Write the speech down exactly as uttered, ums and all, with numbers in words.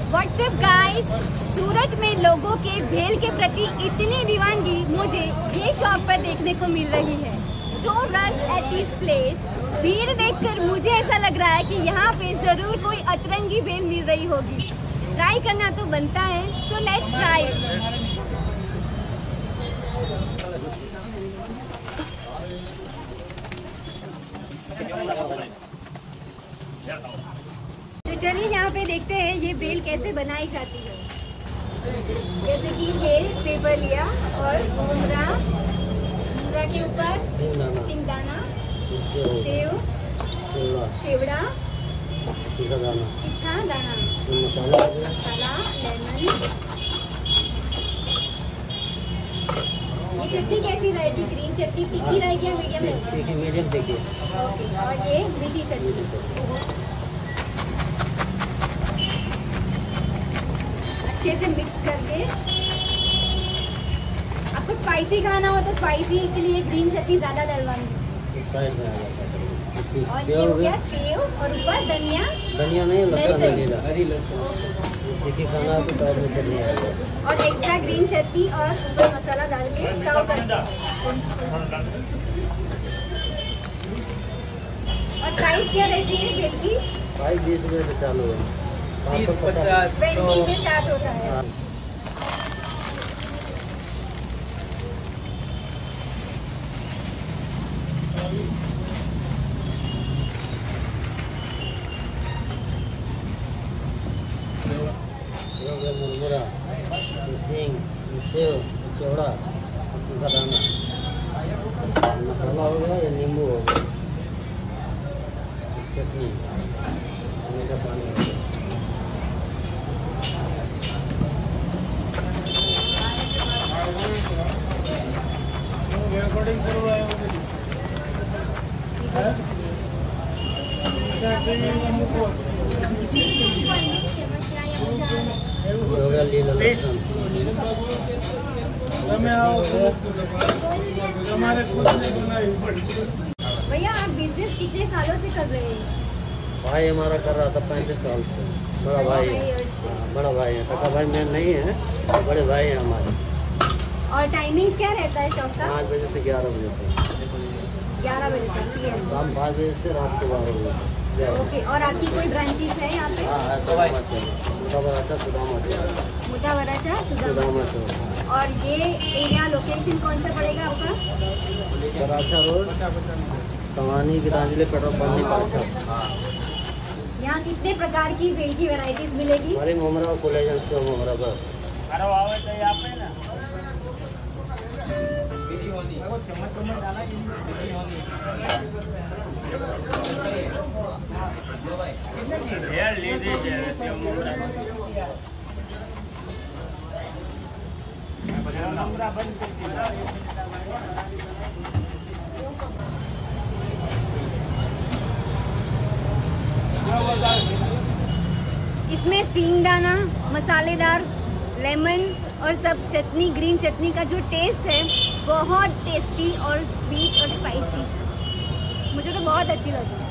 WhatsApp guys, सूरत में लोगों के भेल के प्रति इतनी दीवानगी मुझे ये शॉप पर देखने को मिल रही है। So rush at this place. भीड़ देखकर मुझे ऐसा लग रहा है कि यहाँ पे जरूर कोई अतरंगी भेल मिल रही होगी। ट्राई करना तो बनता है, सो लेट्स ट्राई। तो चलिए यहाँ पे देखते हैं ये भेल कैसे बनाई जाती है। जैसे कि ये पेपर लिया और घूमरा, घूमरा के ऊपर सिंगदाना, सेव, चिवड़ा, तीखा दाना, मसाला, लेमन। ये चटनी कैसी रहेगी? ग्रीन चटनी तीखी रहेगी या मीडियम रहेगी? मीडियम देखिए। ओके, और ये मीठी चटनी अच्छे से मिक्स करके। आपको स्पाइसी खाना हो तो स्पाइसी के लिए ग्रीन चटनी ज्यादा डलवानी। और ये हो गया सेव और ऊपर धनिया। धनिया नहीं, लहसुन, हरी लहसुन। देखिए खाना है तो साइड में चटनी आएगा। और एक्स्ट्रा ग्रीन चटनी और ऊपर मसाला डाल के सर्व कर। और प्राइस क्या रहती है भेल की? प्राइस बीस रुपये से चालू है। तीस पचास ट्वेंटी से स्टार्ट होता है। मुरमुरा, सिंग, सेव, चिवड़ा, तीखा दाना, मसाला हो गया, या नींबू हो गया, चटनी, मीठा पानी हो गया। हो गया लीला लहसुन। भैया आप बिजनेस कितने सालों से कर रहे हैं? भाई हमारा कर रहा था पैंतीस साल से। बड़ा भाई है, बड़ा भाई है। काका भाई में नहीं है, तो बड़े भाई हैं हमारे। और टाइमिंग्स क्या रहता है शॉप का? पाँच बजे से ग्यारह बजे तक। ग्यारह बजे तक शाम पाँच बजे से रात को बारह बजे तक। ओके, और आपकी कोई ब्रांचेस है यहाँ पे? हाँ, मुतावराचा सुदामा मुतावराचा सुदामा। और ये एरिया लोकेशन कौन सा पड़ेगा आपका? Karacha road, Sawani, Geetanjali petrol pump पाछा। यहाँ कितने प्रकार की भेल की वैरायटीज मिलेगी? हमारे मोमरा कॉलेज से मोमरा बस। इसमें सींगदाना, मसालेदार, लेमन और सब चटनी, ग्रीन चटनी का जो टेस्ट है बहुत टेस्टी और स्वीट और स्पाइसी। मुझे तो बहुत अच्छी लगी।